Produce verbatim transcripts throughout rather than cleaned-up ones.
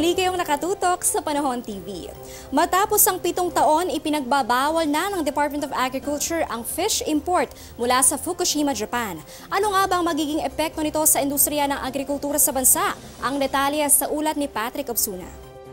Muli kayong nakatutok sa Panahon T V. Matapos ang pitong taon, ipinagbabawal na ng Department of Agriculture ang fish import mula sa Fukushima, Japan. Ano nga ba ang magiging epekto nito sa industriya ng agrikultura sa bansa? Ang detalye sa ulat ni Patrick Obsuna.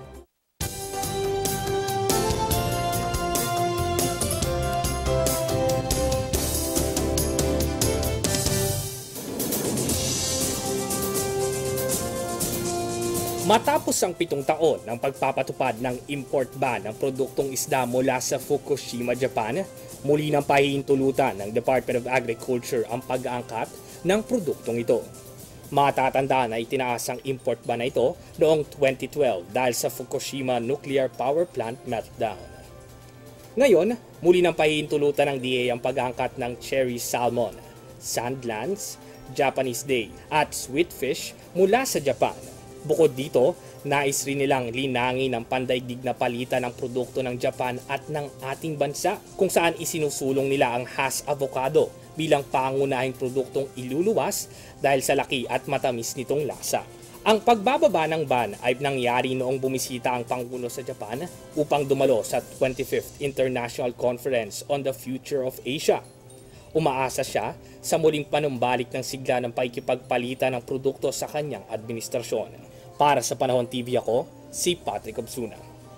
Matapos ang pitong taon ng pagpapatupad ng import ban ng produktong isda mula sa Fukushima, Japan, muli nang pahihintulutan ng Department of Agriculture ang pag-aangkat ng produktong ito. Matatandaan na itinaas ang import ban na ito noong twenty twelve dahil sa Fukushima Nuclear Power Plant meltdown. Ngayon, muli nang pahihintulutan ng D A ang pag-aangkat ng cherry salmon, sandlance, Japanese day at sweetfish mula sa Japan. Bukod dito, nais rin nilang linangin ang pandaigdig na palitan ng produkto ng Japan at ng ating bansa kung saan isinusulong nila ang Hass avocado bilang pangunahing produktong iluluwas dahil sa laki at matamis nitong lasa. Ang pagbababa ng ban ay nangyari noong bumisita ang Pangulo sa Japan upang dumalo sa twenty-fifth International Conference on the Future of Asia. Umaasa siya sa muling panumbalik ng sigla ng pakikipagpalitan ng produkto sa kanyang administrasyon. Para sa Panahon T V ako, si Patrick Obsuna.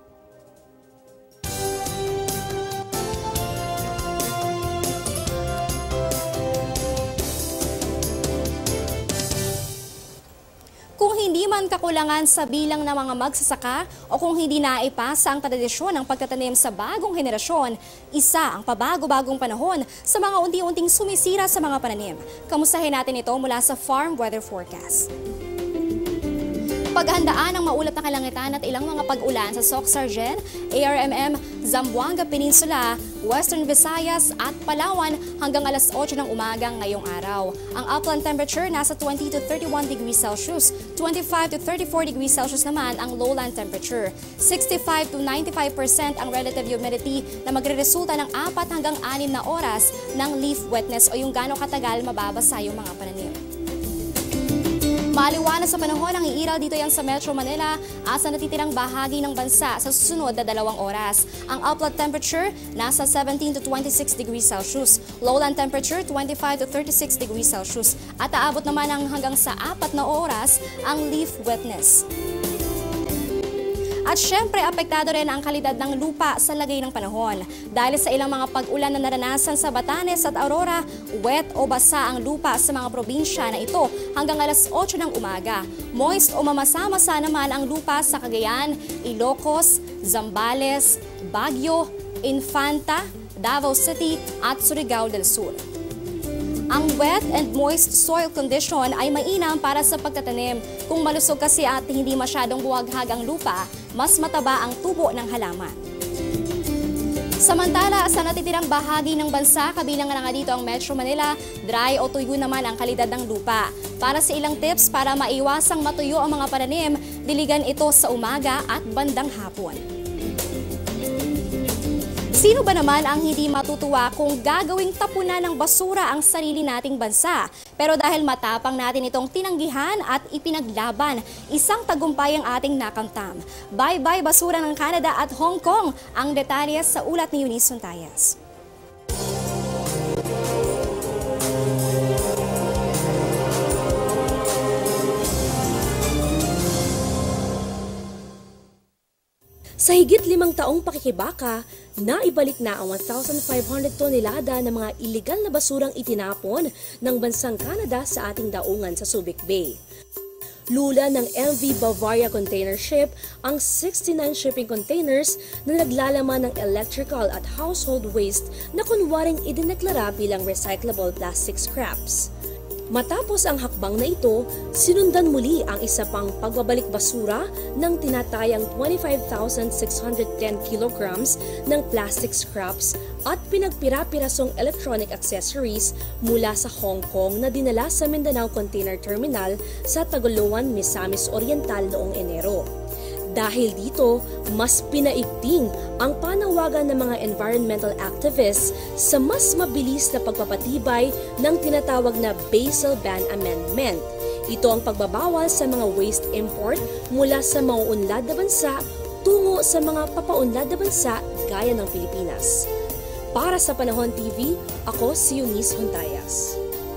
Kung hindi man kakulangan sa bilang ng mga magsasaka o kung hindi naipasa ang tradisyon ng pagtatanim sa bagong henerasyon, isa ang pabago-bagong panahon sa mga unti-unting sumisira sa mga pananim. Kamustahin natin ito mula sa Farm Weather Forecast. Paghandaan ng maulat na kalangitan at ilang mga pag-ulan sa Soc-Sargen, A R M M, Zamboanga Peninsula, Western Visayas at Palawan hanggang alas otso ng umaga ngayong araw. Ang upland temperature nasa twenty to thirty-one degrees Celsius, twenty-five to thirty-four degrees Celsius naman ang lowland temperature. sixty-five to ninety-five percent ang relative humidity na magreresulta ng apat hanggang anim na oras ng leaf wetness o yung gaano katagal mababasa yung mga pananim. Maliwanag sa panahon ang iiral dito yan sa Metro Manila at sa natitirang bahagi ng bansa sa susunod na dalawang oras. Ang upland temperature nasa seventeen to twenty-six degrees Celsius, lowland temperature twenty-five to thirty-six degrees Celsius at aabot naman ang hanggang sa apat na oras ang leaf wetness. At syempre, apektado rin ang kalidad ng lupa sa lagay ng panahon. Dahil sa ilang mga pag-ulan na naranasan sa Batanes at Aurora, wet o basa ang lupa sa mga probinsya na ito hanggang alas otso ng umaga. Moist o mamasa-masa naman ang lupa sa Cagayan, Ilocos, Zambales, Baguio, Infanta, Davao City at Surigao del Sur. Ang wet and moist soil condition ay mainam para sa pagtatanim. Kung malusog kasi at hindi masyadong buwaghag ang lupa, mas mataba ang tubo ng halaman. Samantala, sa natitirang bahagi ng bansa, kabilang na nga dito ang Metro Manila, dry o tuyo naman ang kalidad ng lupa. Para sa ilang tips para maiwasang matuyo ang mga pananim, diligan ito sa umaga at bandang hapon. Sino ba naman ang hindi matutuwa kung gagawing tapunan ng basura ang sarili nating bansa? Pero dahil matapang natin itong tinanggihan at ipinaglaban, isang tagumpay ang ating nakamtam. Bye-bye basura ng Canada at Hong Kong. Ang detalye sa ulat ni Eunice Suntayas. Sa higit limang taong pakikibaka, naibalik na ang one thousand five hundred tonelada ng mga iligal na basurang itinapon ng bansang Canada sa ating daungan sa Subic Bay. Lula ng M V Bavaria Container Ship ang sixty-nine shipping containers na naglalaman ng electrical at household waste na kunwaring idineklara bilang recyclable plastic scraps. Matapos ang hakbang na ito, sinundan muli ang isa pang pagbabalik basura ng tinatayang twenty-five thousand six hundred ten kilograms ng plastic scraps at pinagpira-pirasong electronic accessories mula sa Hong Kong na dinala sa Mindanao Container Terminal sa Taguluan, Misamis Oriental noong Enero. Dahil dito, mas pinaigting ang panawagan ng mga environmental activists sa mas mabilis na pagpapatibay ng tinatawag na Basel Ban Amendment. Ito ang pagbabawal sa mga waste import mula sa mauunlad na bansa tungo sa mga papaunlad na bansa gaya ng Pilipinas. Para sa Panahon T V, ako si Eunice Huntayas.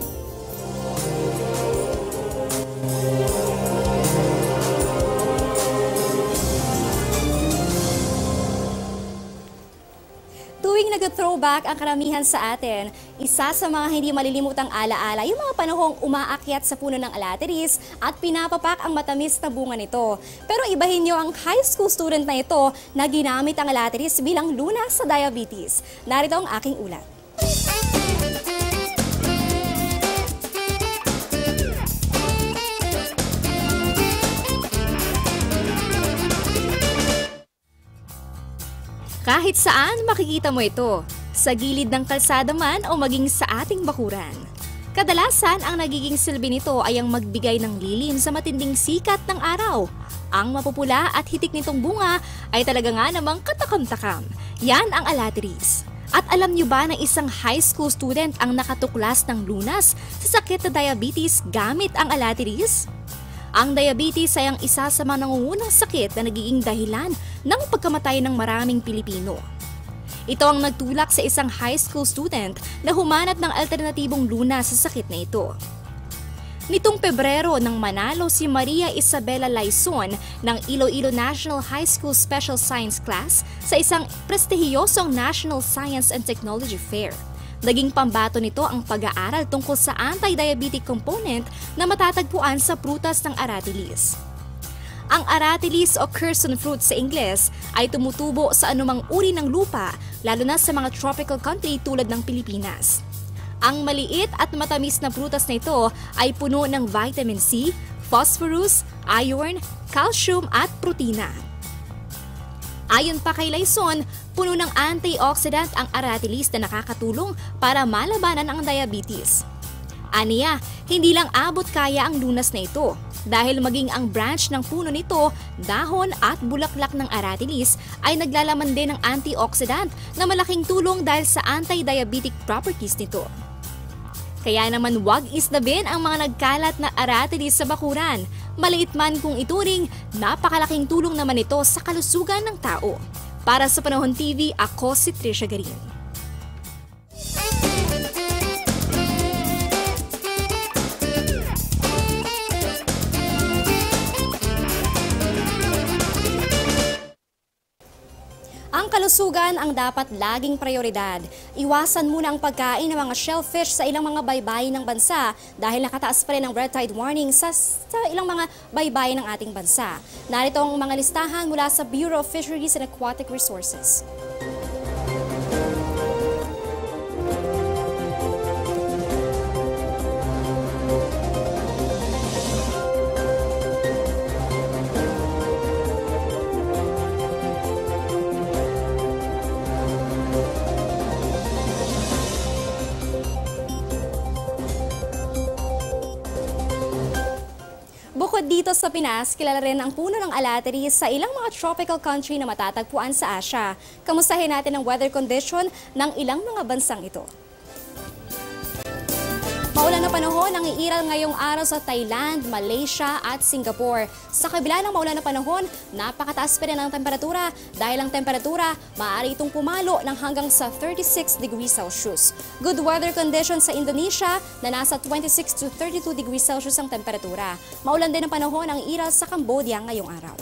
Tuwing nag-throwback ang karamihan sa atin, isa sa mga hindi malilimutang alaala yung mga panahong umaakyat sa puno ng alateris at pinapapak ang matamis na bunga nito. Pero ibahin nyo ang high school student na ito na ginamit ang alateris bilang lunas sa diabetes. Narito ang aking ulat. Kahit saan makikita mo ito, sa gilid ng kalsada man o maging sa ating bakuran. Kadalasan ang nagiging silbi nito ay ang magbigay ng lilim sa matinding sikat ng araw. Ang mapupula at hitik nitong bunga ay talaga nga namang katakam-takam. Yan ang alateris. At alam nyo ba na isang high school student ang nakatuklas ng lunas sa sakit na diabetes gamit ang alateris? Ang diabetes ay ang isa sa mga nangungunang sakit na nagiging dahilan ng pagkamatay ng maraming Pilipino. Ito ang nagtulak sa isang high school student na humanap ng alternatibong lunas sa sakit na ito. Nitong Pebrero nang manalo si Maria Isabela Laison ng Iloilo National High School Special Science Class sa isang prestihiyosong National Science and Technology Fair. Naging pambato nito ang pag-aaral tungkol sa anti-diabetic component na matatagpuan sa prutas ng aratilis. Ang aratilis o Curzon fruit sa Ingles ay tumutubo sa anumang uri ng lupa, lalo na sa mga tropical country tulad ng Pilipinas. Ang maliit at matamis na prutas na ito ay puno ng vitamin C, phosphorus, iron, calcium at protina. Ayon pa kay Laison, puno ng antioxidant ang aratilis na nakakatulong para malabanan ang diabetes. Aniya, hindi lang abot kaya ang lunas na ito dahil maging ang branch ng puno nito, dahon at bulaklak ng aratilis ay naglalaman din ng antioxidant na malaking tulong dahil sa anti-diabetic properties nito. Kaya naman wag isnabin ang mga nagkalat na aratilis sa bakuran. Maliit man kung ituring, napakalaking tulong naman ito sa kalusugan ng tao. Para sa Panahon T V, ako si Trisha Garin. Ang kalusugan ang dapat laging prioridad. Iwasan muna ang pagkain ng mga shellfish sa ilang mga baybayin ng bansa dahil nakataas pa rin ang red tide warning sa, sa ilang mga baybayin ng ating bansa. Narito ang mga listahan mula sa Bureau of Fisheries and Aquatic Resources. Bukod dito sa Pinas, kilala rin ang puno ng alateris sa ilang mga tropical country na matatagpuan sa Asia. Kamustahin natin ang weather condition ng ilang mga bansang ito. Maulan na panahon ang iiral ngayong araw sa Thailand, Malaysia at Singapore. Sa kabila ng maulan na panahon, napakataas pa rin ang temperatura dahil ang temperatura maaari itong pumalo ng hanggang sa thirty-six degrees Celsius. Good weather conditions sa Indonesia na nasa twenty-six to thirty-two degrees Celsius ang temperatura. Maulan din ang panahon ang iiral sa Cambodia ngayong araw.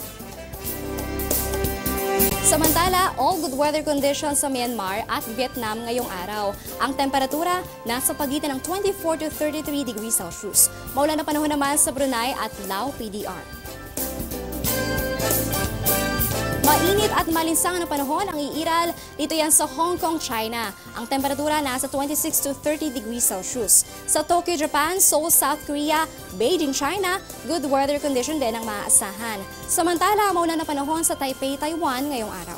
Samantala, all good weather conditions sa Myanmar at Vietnam ngayong araw. Ang temperatura nasa pagitan ng twenty-four to thirty-three degrees Celsius. Maulan na panahon naman sa Brunei at Lao P D R. Mainit at malinsangan na panahon ang iiral dito yan sa Hong Kong, China. Ang temperatura nasa twenty-six to thirty degrees Celsius. Sa Tokyo, Japan, Seoul, South Korea, Beijing, China, good weather condition din ang maaasahan. Samantala, maulan na panahon sa Taipei, Taiwan ngayong araw.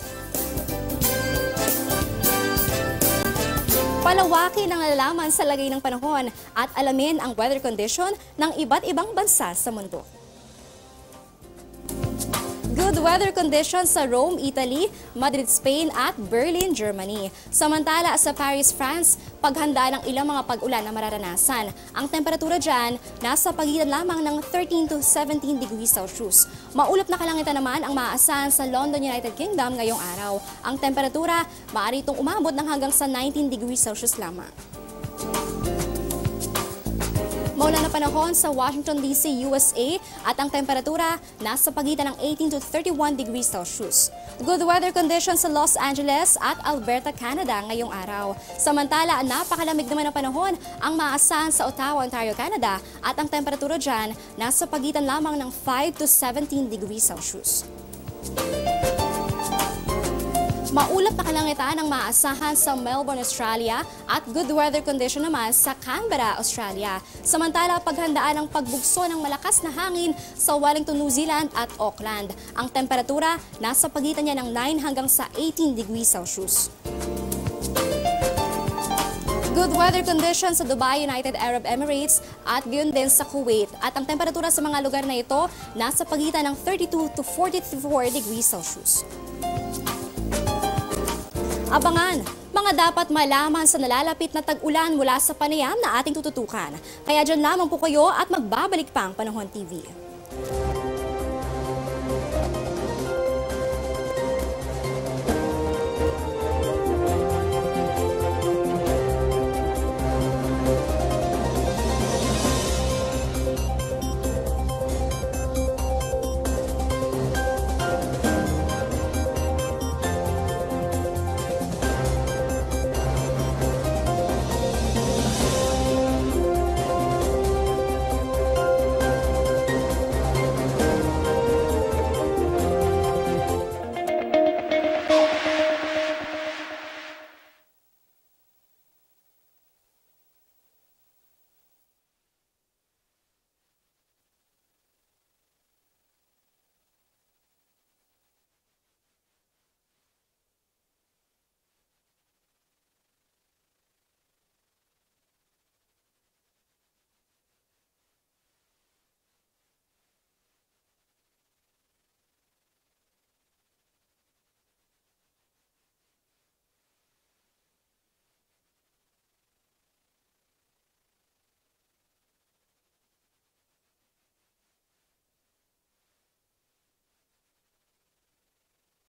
Palawakin ang nalalaman sa lagay ng panahon at alamin ang weather condition ng iba't ibang bansa sa mundo. Good weather conditions sa Rome, Italy, Madrid, Spain at Berlin, Germany. Samantala sa Paris, France, paghanda ng ilang mga pag-ulan na mararanasan. Ang temperatura dyan nasa pagitan lamang ng thirteen to seventeen degrees Celsius. Maulap na kalangitan naman ang maaasahan sa London, United Kingdom ngayong araw. Ang temperatura maaari itong umabot ng hanggang sa nineteen degrees Celsius lamang. Maulan na panahon sa Washington, D C, U S A at ang temperatura nasa pagitan ng eighteen to thirty-one degrees Celsius. Good weather conditions sa Los Angeles at Alberta, Canada ngayong araw. Samantala, napakalamig naman ang panahon ang maasahan sa Ottawa, Ontario, Canada at ang temperatura dyan nasa pagitan lamang ng five to seventeen degrees Celsius. Maulap na kalangitan ang maaasahan sa Melbourne, Australia at good weather condition naman sa Canberra, Australia. Samantala, paghandaan ng pagbugso ng malakas na hangin sa Wellington, New Zealand at Auckland. Ang temperatura nasa pagitan niya ng nine hanggang sa eighteen degrees Celsius. Good weather conditions sa Dubai, United Arab Emirates at gayon din sa Kuwait. At ang temperatura sa mga lugar na ito nasa pagitan ng thirty-two to forty-four degrees Celsius. Abangan, mga dapat malaman sa nalalapit na tag-ulan mula sa panayam na ating tututukan. Kaya dyan lamang po kayo at magbabalik pa ang Panahon T V.